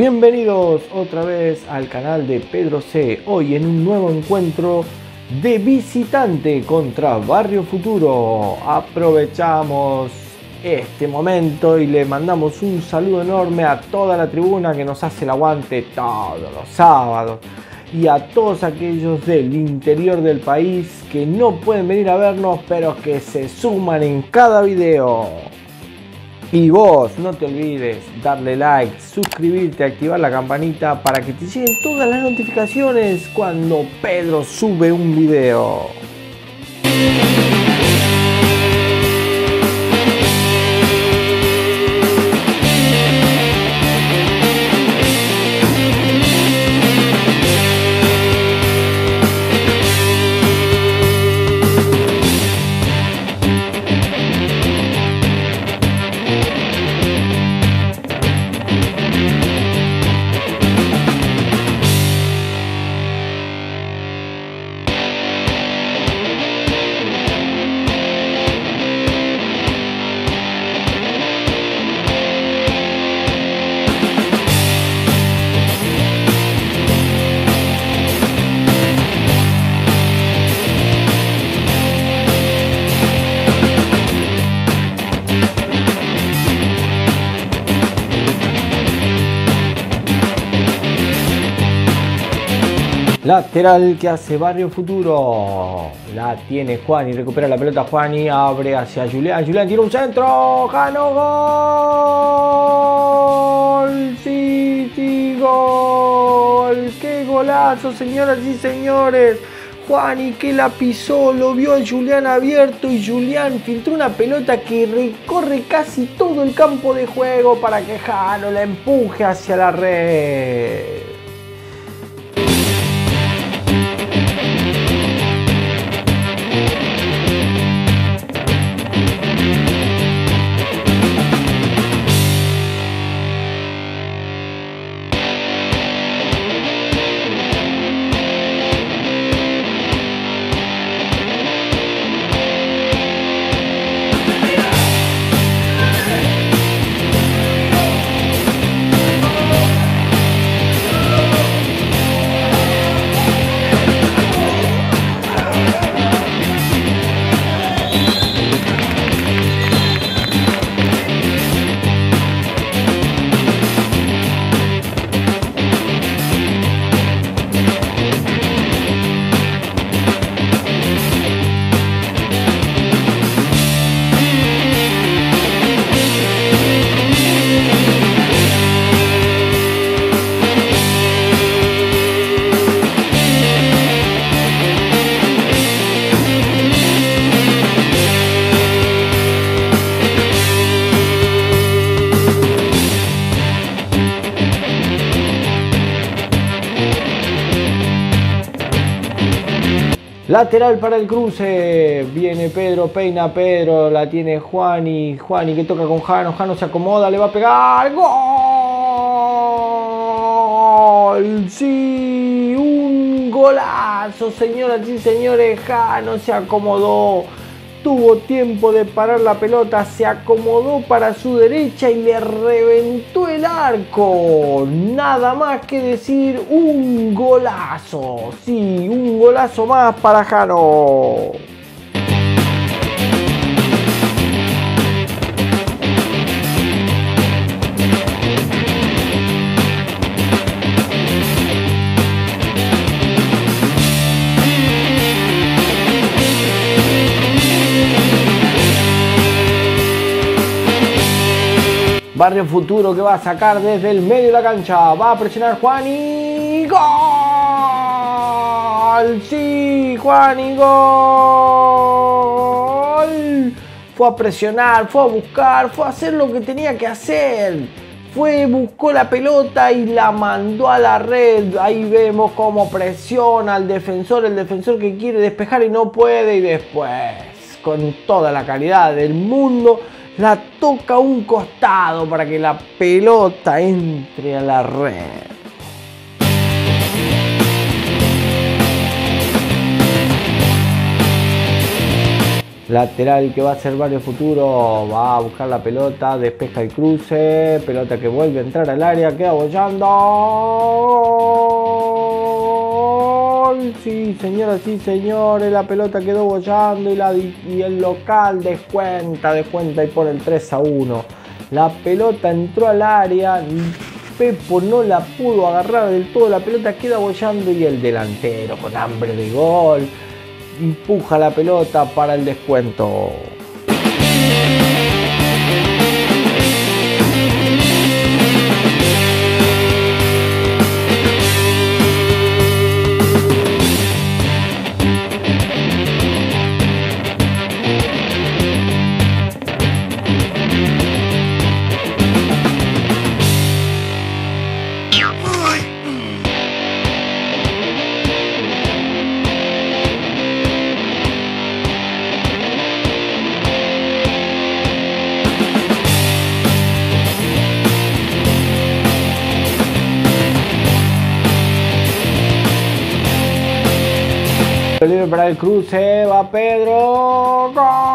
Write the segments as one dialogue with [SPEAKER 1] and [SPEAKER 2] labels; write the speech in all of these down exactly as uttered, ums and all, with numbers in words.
[SPEAKER 1] Bienvenidos otra vez al canal de Pedro C. Hoy en un nuevo encuentro de visitante contra Barrio Futuro. Aprovechamos este momento y le mandamos un saludo enorme a toda la tribuna que nos hace el aguante todos los sábados. Y a todos aquellos del interior del país que no pueden venir a vernos, pero que se suman en cada video. Y vos, no te olvides darle like, suscribirte, activar la campanita para que te lleguen todas las notificaciones cuando Pedro sube un video. Lateral que hace Barrio Futuro. La tiene Juani, recupera la pelota Juani, abre hacia Julián. Julián tira un centro. Ganó, gol. Sí, sí, gol. Qué golazo, señoras y señores. Juani que la pisó, lo vio a Julián abierto y Julián filtró una pelota que recorre casi todo el campo de juego para que Jano la empuje hacia la red. Lateral para el cruce, viene Pedro, peina Pedro, la tiene Juani, Juani que toca con Jano, Jano se acomoda, le va a pegar, ¡gol! Sí, un golazo, señoras y señores, Jano se acomodó, tuvo tiempo de parar la pelota, se acomodó para su derecha y le reventó el arco. Nada más que decir, un golazo. Sí, un golazo más para Jano. Barrio Futuro que va a sacar desde el medio de la cancha. Va a presionar Juani. ¡Gol! Sí, Juani, gol. Fue a presionar, fue a buscar, fue a hacer lo que tenía que hacer. Fue, buscó la pelota y la mandó a la red. Ahí vemos cómo presiona al defensor. El defensor que quiere despejar y no puede. Y después, con toda la calidad del mundo, la toca a un costado para que la pelota entre a la red. Lateral que va a hacer Barrio Futuro, va a buscar la pelota, despeja el cruce, pelota que vuelve a entrar al área, queda bollando. Sí, señoras y señores, la pelota quedó bollando y, la, y el local descuenta, descuenta y pone el tres a uno. La pelota entró al área, Pepo no la pudo agarrar del todo, la pelota queda bollando y el delantero con hambre de gol empuja la pelota para el descuento. Libre para el cruce, va Pedro.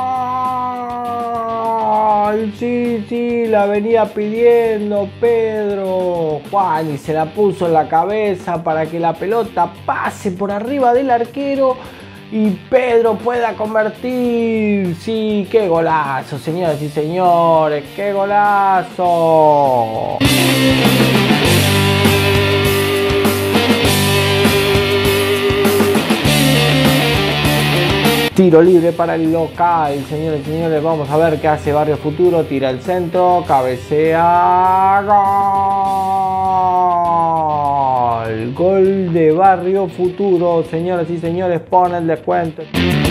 [SPEAKER 1] ¡Gol! Sí, sí, la venía pidiendo Pedro. Juan y se la puso en la cabeza para que la pelota pase por arriba del arquero y Pedro pueda convertir. Sí, qué golazo, señoras y señores, qué golazo. Tiro libre para el local, señores y señores, vamos a ver qué hace Barrio Futuro, tira el centro, cabecea, gol, gol de Barrio Futuro, señoras y señores, pone el descuento.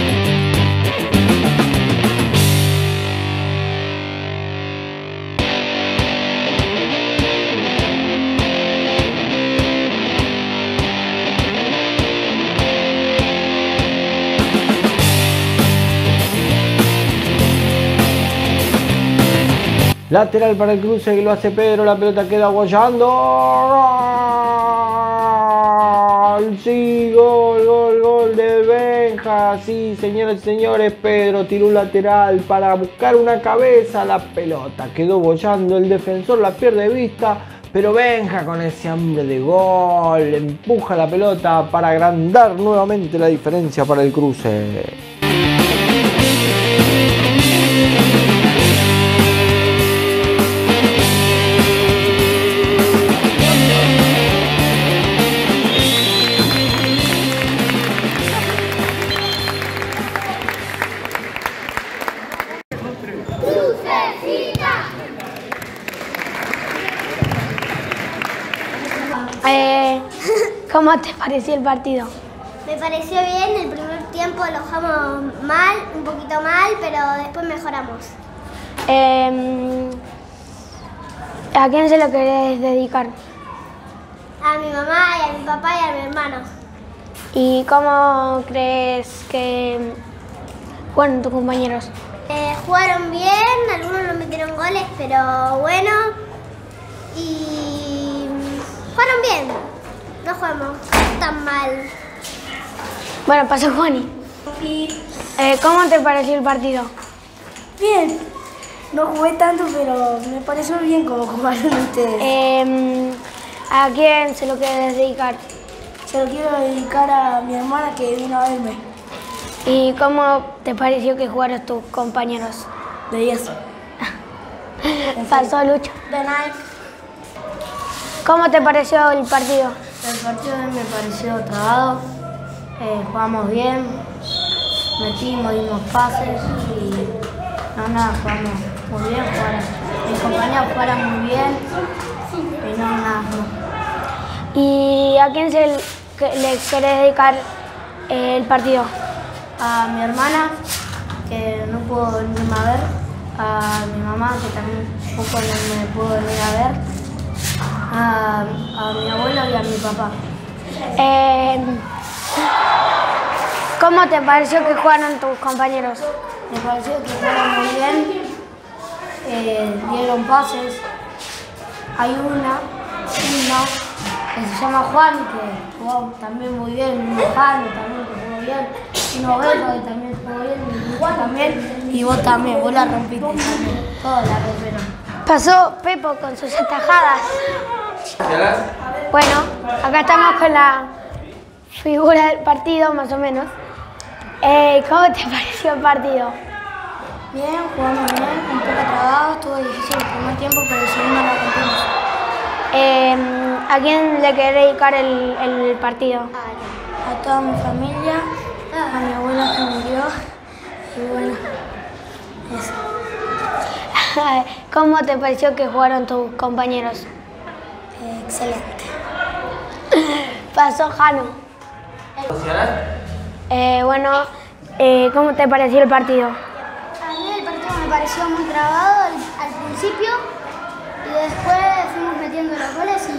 [SPEAKER 1] Lateral para el cruce que lo hace Pedro, la pelota queda bollando. ¡Gol! Sí, gol, gol, gol de Benja. Sí, señoras y señores, Pedro tiró un lateral para buscar una cabeza. La pelota quedó bollando, el defensor la pierde de vista, pero Benja con ese hambre de gol empuja la pelota para agrandar nuevamente la diferencia para el cruce.
[SPEAKER 2] Eh, ¿Cómo te pareció el partido?
[SPEAKER 3] Me pareció bien, el primer tiempo lo jugamos mal, un poquito mal, pero después mejoramos.
[SPEAKER 2] Eh, ¿A quién se lo querés dedicar?
[SPEAKER 3] A mi mamá y a mi papá y a mi hermano.
[SPEAKER 2] ¿Y cómo crees que jugaron tus compañeros?
[SPEAKER 3] Eh, jugaron bien, algunos no metieron goles, pero bueno. Y jugaron bien, no jugamos tan mal.
[SPEAKER 2] Bueno, pasó Juani.
[SPEAKER 4] Y
[SPEAKER 2] Eh, ¿Cómo te pareció el partido?
[SPEAKER 4] bien, no jugué tanto, pero me pareció bien como jugaron ustedes.
[SPEAKER 2] Eh, ¿A quién se lo querés dedicar?
[SPEAKER 4] Se lo quiero dedicar a mi hermana que vino a verme.
[SPEAKER 2] ¿Y cómo te pareció que jugaron tus compañeros?
[SPEAKER 4] De diez.
[SPEAKER 2] Pasó Lucho.
[SPEAKER 3] De Nike.
[SPEAKER 2] ¿Cómo te pareció el partido?
[SPEAKER 4] El partido me pareció trabado, eh, jugamos bien, metimos, dimos pases y no, nada, jugamos muy bien, jugaron. Mis compañeros jugaron muy bien y no, nada, no.
[SPEAKER 2] ¿Y a quién se le querés dedicar eh, el partido?
[SPEAKER 4] A mi hermana, que no pudo venirme a ver, a mi mamá, que también poco no me pudo venir a ver, a, a mi abuelo y a mi papá.
[SPEAKER 2] Eh, ¿Cómo te pareció que jugaron tus compañeros?
[SPEAKER 4] Me pareció que jugaron muy bien, eh, dieron pases. Hay una, uno que se llama Juan, que jugó también muy bien, un Jano también que jugó bien. bien. Y Novello, que también jugó bien, y Lucho también. Y vos también, vos la rompiste también. Todos la rompieron.
[SPEAKER 2] Pasó Pepo con sus atajadas. Bueno, acá estamos con la figura del partido, más o menos. Eh, ¿Cómo te pareció el partido?
[SPEAKER 4] Bien, jugamos bien, un poco trabado, estuvo difícil el primer tiempo, pero el segundo la rompimos.
[SPEAKER 2] Eh, ¿A quién le querés dedicar el, el partido?
[SPEAKER 4] A toda mi familia, a mi abuela que murió, y bueno, eso.
[SPEAKER 2] ¿Cómo te pareció que jugaron tus compañeros?
[SPEAKER 4] Eh, excelente.
[SPEAKER 2] Pasó Jano. Eh, bueno, eh, ¿cómo te pareció el partido?
[SPEAKER 3] A mí el partido me pareció muy trabado al, al principio y después fuimos metiendo los goles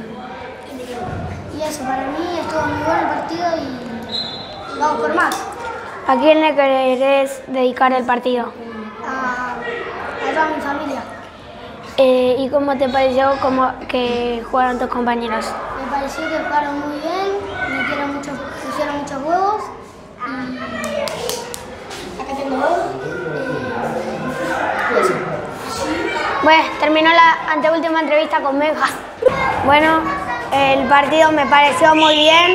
[SPEAKER 3] y, y eso, para mí estuvo muy bueno el partido y vamos por más.
[SPEAKER 2] ¿A quién le querés dedicar el partido?
[SPEAKER 3] A, a toda mi familia.
[SPEAKER 2] Eh, ¿Y cómo te pareció como que jugaron tus compañeros?
[SPEAKER 3] Me pareció que jugaron muy bien, metieron muchos, pusieron muchos huevos y acá tengo dos.
[SPEAKER 2] Bueno, terminó la anteúltima entrevista con Benja. Bueno, el partido me pareció muy bien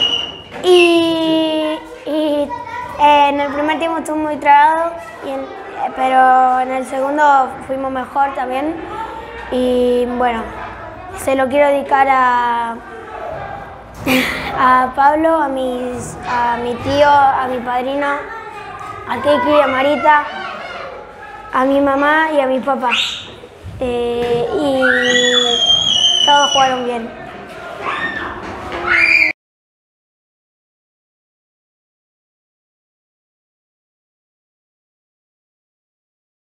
[SPEAKER 2] y, y eh, en el primer tiempo estuvo muy trabado, y en, pero en el segundo fuimos mejor también. Y bueno, se lo quiero dedicar a, a Pablo, a, mis, a mi tío, a mi padrino, a Kiki y a Marita, a mi mamá y a mi papá. Eh, y todos jugaron bien.